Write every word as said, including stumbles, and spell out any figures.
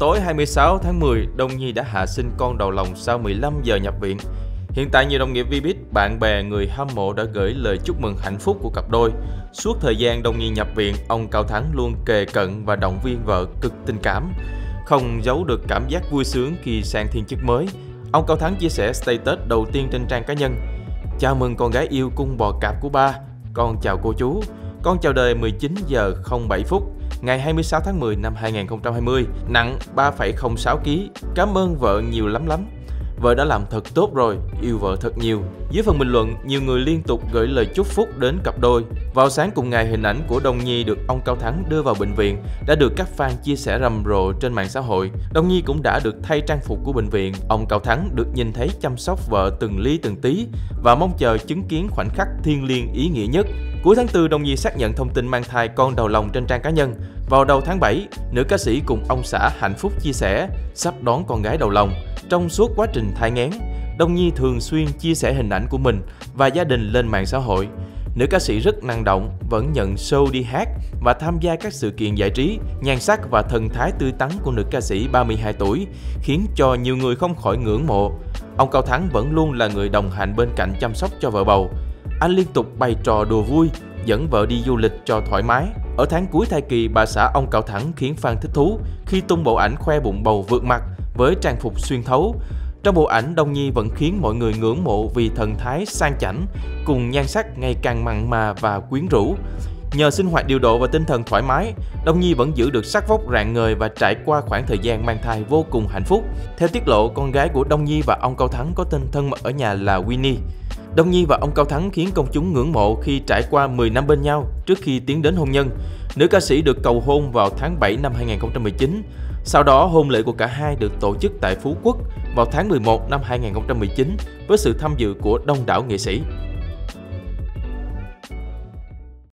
tối hai mươi sáu tháng mười, Đông Nhi đã hạ sinh con đầu lòng sau mười lăm giờ nhập viện. Hiện tại nhiều đồng nghiệp Vbiz, bạn bè, người hâm mộ đã gửi lời chúc mừng hạnh phúc của cặp đôi. Suốt thời gian Đông Nhi nhập viện, ông Cao Thắng luôn kề cận và động viên vợ cực tình cảm. Không giấu được cảm giác vui sướng khi sang thiên chức mới, ông Cao Thắng chia sẻ status đầu tiên trên trang cá nhân: "Chào mừng con gái yêu cung bò cạp của ba. Con chào cô chú. Con chào đời mười chín giờ không bảy phút ngày hai mươi sáu tháng mười năm hai nghìn không trăm hai mươi, nặng ba phẩy không sáu ki lô gam. Cảm ơn vợ nhiều lắm lắm. Vợ đã làm thật tốt rồi, yêu vợ thật nhiều." Dưới phần bình luận, nhiều người liên tục gửi lời chúc phúc đến cặp đôi. Vào sáng cùng ngày, hình ảnh của Đông Nhi được ông Cao Thắng đưa vào bệnh viện đã được các fan chia sẻ rầm rộ trên mạng xã hội. Đông Nhi cũng đã được thay trang phục của bệnh viện. Ông Cao Thắng được nhìn thấy chăm sóc vợ từng ly từng tí và mong chờ chứng kiến khoảnh khắc thiêng liêng ý nghĩa nhất. Cuối tháng tư, Đông Nhi xác nhận thông tin mang thai con đầu lòng trên trang cá nhân. Vào đầu tháng bảy, nữ ca sĩ cùng ông xã hạnh phúc chia sẻ sắp đón con gái đầu lòng. Trong suốt quá trình thai nghén, Đông Nhi thường xuyên chia sẻ hình ảnh của mình và gia đình lên mạng xã hội. Nữ ca sĩ rất năng động, vẫn nhận show đi hát và tham gia các sự kiện giải trí. Nhan sắc và thần thái tươi tắn của nữ ca sĩ ba mươi hai tuổi khiến cho nhiều người không khỏi ngưỡng mộ. Ông Cao Thắng vẫn luôn là người đồng hành bên cạnh chăm sóc cho vợ bầu. Anh liên tục bày trò đùa vui, dẫn vợ đi du lịch cho thoải mái. Ở tháng cuối thai kỳ, bà xã ông Cao Thắng khiến fan thích thú khi tung bộ ảnh khoe bụng bầu vượt mặt với trang phục xuyên thấu. Trong bộ ảnh, Đông Nhi vẫn khiến mọi người ngưỡng mộ vì thần thái sang chảnh cùng nhan sắc ngày càng mặn mà và quyến rũ. Nhờ sinh hoạt điều độ và tinh thần thoải mái, Đông Nhi vẫn giữ được sắc vóc rạng ngời và trải qua khoảng thời gian mang thai vô cùng hạnh phúc. Theo tiết lộ, con gái của Đông Nhi và ông Cao Thắng có tên thân mật ở nhà là Winnie. Đông Nhi và ông Cao Thắng khiến công chúng ngưỡng mộ khi trải qua mười năm bên nhau trước khi tiến đến hôn nhân. Nữ ca sĩ được cầu hôn vào tháng bảy năm hai nghìn không trăm mười chín. Sau đó, hôn lễ của cả hai được tổ chức tại Phú Quốc vào tháng mười một năm hai nghìn không trăm mười chín với sự tham dự của đông đảo nghệ sĩ.